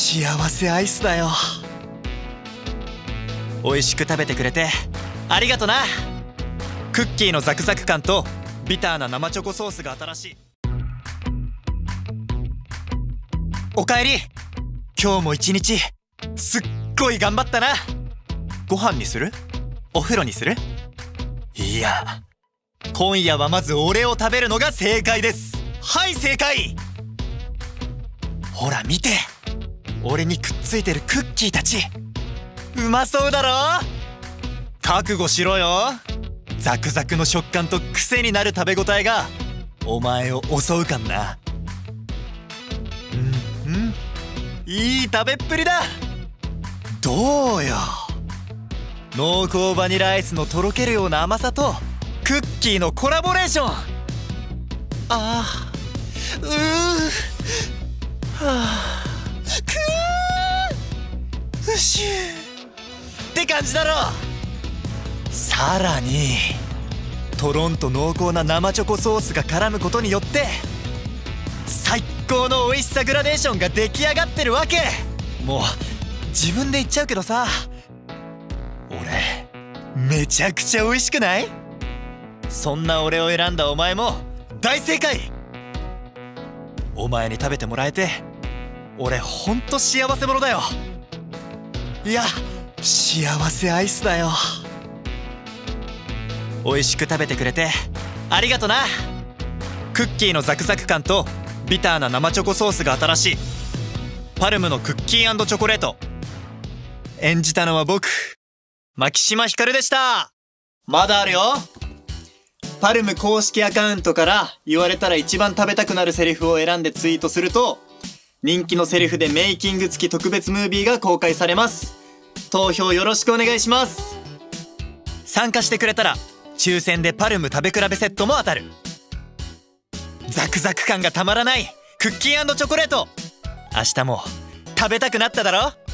幸せアイスだよ。美味しく食べてくれてありがとな。クッキーのザクザク感とビターな生チョコソースが新しい。おかえり。今日も一日すっごい頑張ったな。ご飯にする？お風呂にする？いや、今夜はまず俺を食べるのが正解です。はい、正解。ほら見て、俺にくっついてるクッキーたち、うまそうだろ。覚悟しろよ。ザクザクの食感と癖になる食べ応えがお前を襲うかんな。いい食べっぷりだ。どうよ。濃厚バニラアイスのとろけるような甘さとクッキーのコラボレーション。うしゅって感じだろ。さらにとろんと濃厚な生チョコソースが絡むことによって最高の美味しさグラデーションが出来上がってるわけ。もう自分で言っちゃうけどさ、俺めちゃくちゃ美味しくない？そんな俺を選んだお前も大正解。お前に食べてもらえて俺ほんと幸せ者だよ。いや、幸せアイスだよ。美味しく食べてくれてありがとな。クッキーのザクザク感とビターな生チョコソースが新しいパルムのクッキー&チョコレート。演じたのは僕、牧島ひかるでした。まだあるよ。パルム公式アカウントから言われたら一番食べたくなるセリフを選んでツイートすると人気のセリフでメイキング付き特別ムービーが公開されます。投票よろしくお願いします。参加してくれたら抽選でパルム食べ比べセットも当たる。ザクザク感がたまらないクッキー&チョコレート、明日も食べたくなっただろ。